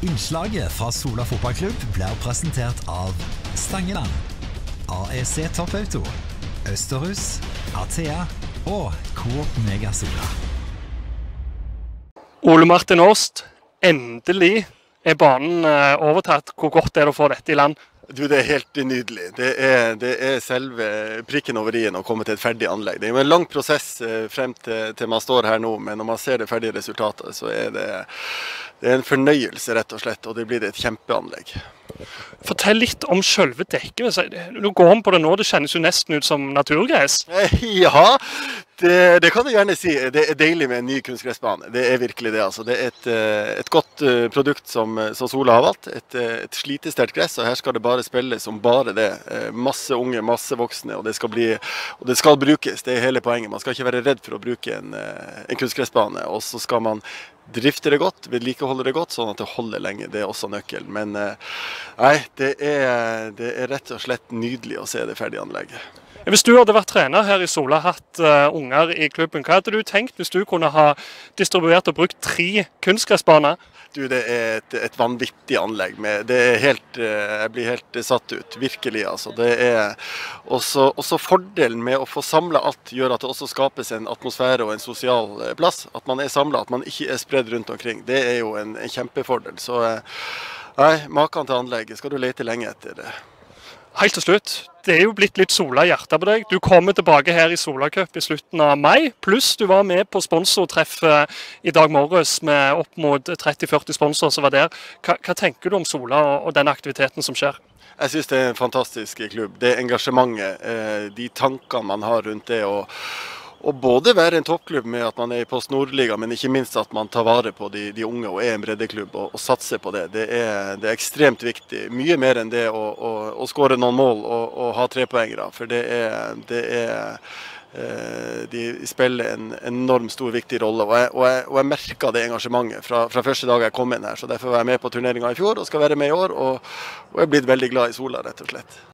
Innslaget fra Sola fotballklubb blir presentert av Stangeland, AEC Toppauto, Østerhus, Atea og Coop Mega Sola. Ole Martin Åst, endelig er banen overtatt. Hvor godt er det å få dette i land? Du, det er helt nydelig. Det er selve prikken over i-en å komme til et ferdig anlegg. Det er jo en lang prosess frem til man står her nå, men når man ser det ferdige resultatet, så er det er en fornøyelse rett og slett, og det blir et kjempeanlegg. Fortell litt om selve dekket. Du går om på det nå, det kjennes jo nesten ut som naturgress. Ja, det kan jeg gjerne si. Det er deilig med en ny kunstgressbane. Det er virkelig det. Altså. Det er et godt produkt som Sola har valgt. Et slitesterkt gress, og her skal det bare spilles som bare det. Masse unge, masse voksne, og det skal brukes. Det er hele poenget. Man skal ikke være redd for å bruke en kunstgressbane, og så skal man drifte det godt, vedlikeholde det godt, sånn at det holder lenge. Det er også nøkkelen. Men nei, det er rett og slett nydelig å se det ferdige anlegget. Hvis du hadde vært trener her i Sola, hatt unger i klubben, hva hadde du tenkt hvis du kunne ha distribuert og brukt 3 kunstgressbaner? Du, det er et vanvittig anlegg. Jeg blir helt satt ut, virkelig. Altså. Det er også fordelen med å få samlet alt, gjør at det også skapes en atmosfære og en sosial plass. At man er samlet, at man ikke er spredd rundt omkring. Det er jo en kjempefordel. Så nei, maken til anlegget skal du lete lenge etter det. Helt til slutt, det er jo blitt litt Sola i hjertet på deg. Du kommer tilbake her i Sola Cup i slutten av mai, pluss du var med på sponsortreffet i dag morges med opp mot 30-40 sponsorer som var der. Hva tenker du om Sola og den aktiviteten som skjer? Jeg synes det er en fantastisk klubb. Det engasjementet, de tankene man har rundt det, og både være en toppklubb med at man er i Post Nordliga, men ikke minst at man tar vare på de unge og er en breddeklubb og satser på det. Det er ekstremt viktig. Mye mer enn det å skåre noen mål og ha 3-poengere. For de spiller en enormt stor, viktig rolle. Og jeg merket det engasjementet fra første dag jeg kom inn her. Så derfor var jeg med på turneringen i fjor og skal være med i år. Og jeg er blitt veldig glad i Sola, rett og slett.